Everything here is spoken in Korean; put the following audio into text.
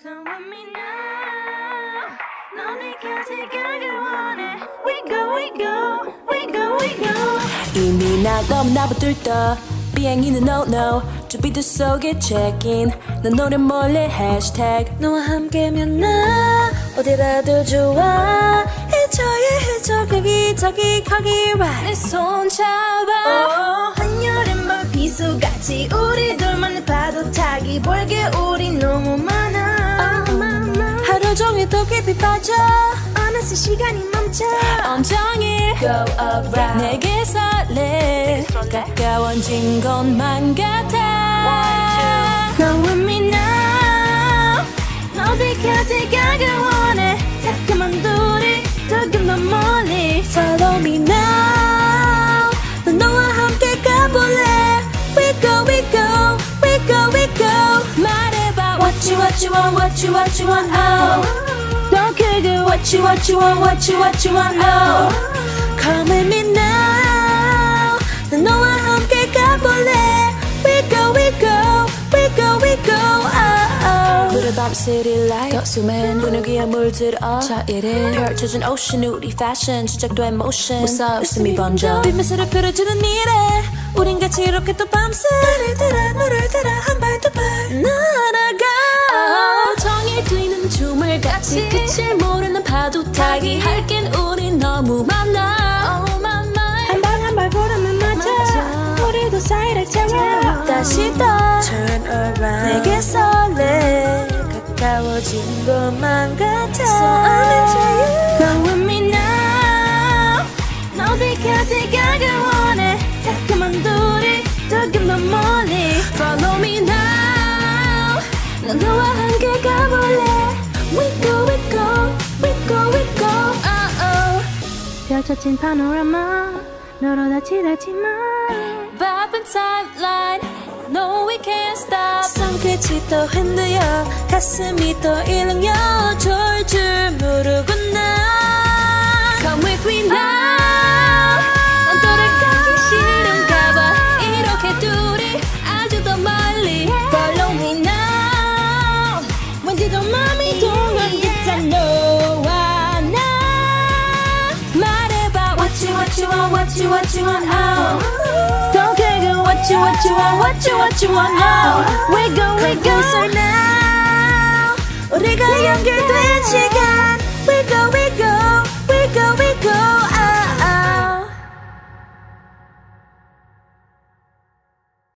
Come with me now. 너네까지 가길 원해. We go, we go, we go, we go. 이미 나 너무나 붙들떠 비행기는 no no 주비도 속에 check-in 난 노래 몰래 hashtag 너와 함께면 나 어디라도 좋아 헤쳐야 거기 거기 right 내 손 잡아 한여름밤 비수같이 우리 둘만의 파도 타기 볼 게 우리 너무 많아 하루 종일 더 깊이 빠져 어느새 시간이 멈춰 온종일 go around 내게 설레 가까워진 것만 같아 Come with me now 어디까지 가길 원해 자꾸만 둘이 조금 더 멀리 Follow me now 난 너와 함께 가볼래 We go, we go, we go, we go 말해봐 what you want oh Don't care girl what you want oh Come with me now 난 너와 함께 가볼래 We go, we go, we go, we go 무르밤 city light 거수맨 분위기에 물들어 자일에 펼쳐진 ocean 우리 fashion 시작된 motion 무서워 웃음이 번져 빛매스를 펴려주는 일에 우린 같이 이렇게 또 밤새 너를 따라 한 발 두 발 날아가 정이 뛰는 춤을 같이 끝을 모르는 파도 타기 할겐 우린 너무 많아 oh my mind 한 발 한 발 걸음을 맞춰 우리도 사이를 채워 다시 또 turn around 내게 설레 가까워진 것만 같아 So I'm into you Come with me now 어디까지 가길 원해 자꾸만 둘이 조금 더 멀리 Follow me now 난 너와 함께 가볼래 We go we go we go we go oh oh 펼쳐진 파노라마 너로 다치지 마 바쁜 timeline No we can't stop 손끝이 또 흔들려 가슴이 또 일렁여 좋을 줄 모르고 나 Come with me now 난 돌아가기 싫은가 봐 이렇게 둘이 아주 더 멀리 Follow me now 왠지도 맘이 동한 듯한 너와 나 말해봐 what you want oh Don't care girl what you want oh We go we go closer now 우리가 연결된 시간 We go we go we go we